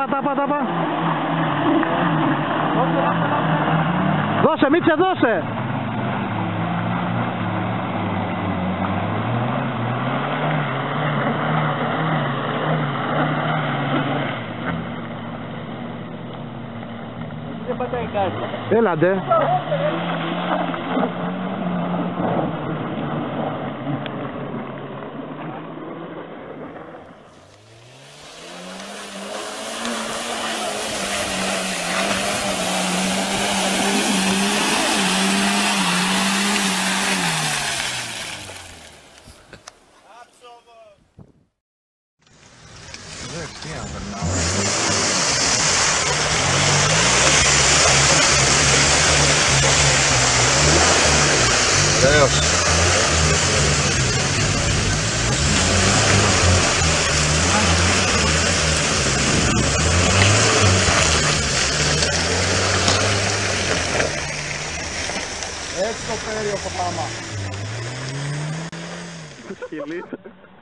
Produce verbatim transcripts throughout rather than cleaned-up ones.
τάπα, τάπα, τάπα. Δώσε, Μίτσε, δώσε. Δεν πατάει κάτι. Έλαντε. Ωραίος. Έτσι το φέρει ο Παπάμα. Σκυλίτσα.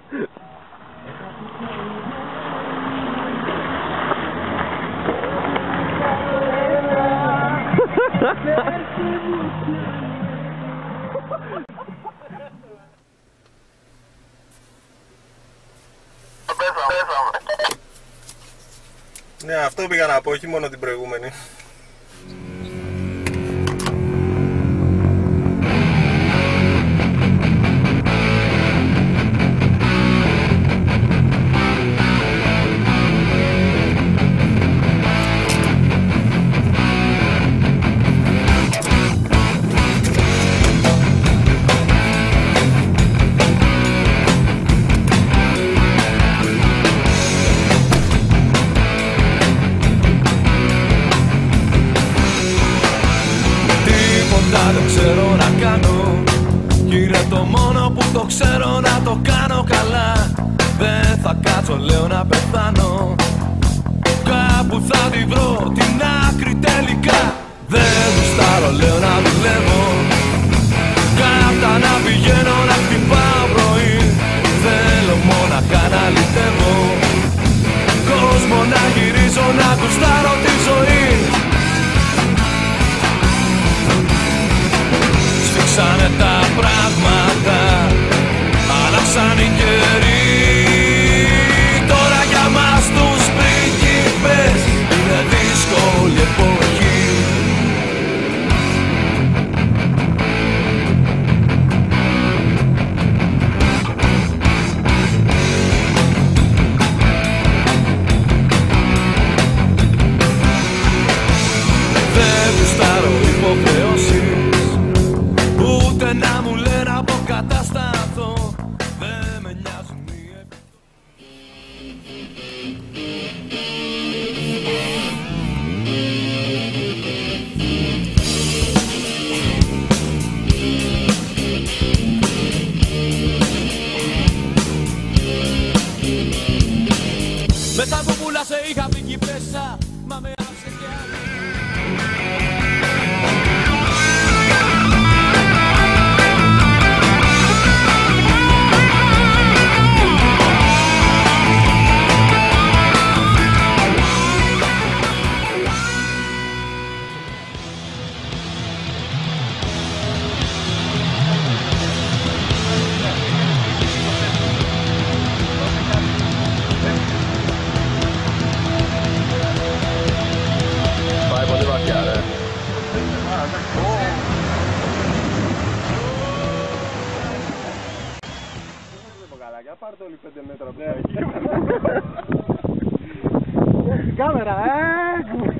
Ναι, αυτό πήγα να πω, όχι μόνο την προηγούμενη. Δεν ξέρω να κάνω, κύριε, το μόνο που το ξέρω να το κάνω καλά. Δεν θα κάτσω, λέω, να πεθάνω. Κάπου θα τη βρω την άκρη τελικά. Δεν γουστάρω, λέω, να δουλεύω. Κάπτα να πηγαίνω να χτυπάω πρωί. Θέλω μόναχα να λυτεύω. Κόσμο να γυρίζω, να γουστάρω τη ζωή. Σφίξανε τα πράγματα, αλλάξαν οι καιροί. Τώρα για μας τους πρίγκιπες είναι δύσκολη εποχή. Δεν γουστάρω υποχρεώσεις, ούτε να μου λένε αποκατασταθώ. Δεν με νοιάζουν οι μετά που πουλάσε είχα πει πέσα, μα με άφησε και άλλη. Πάει πολύ βαθιά, ρε. Πάρ' το όλοι πέντε μέτρα από εκεί. Κάμερα, ε!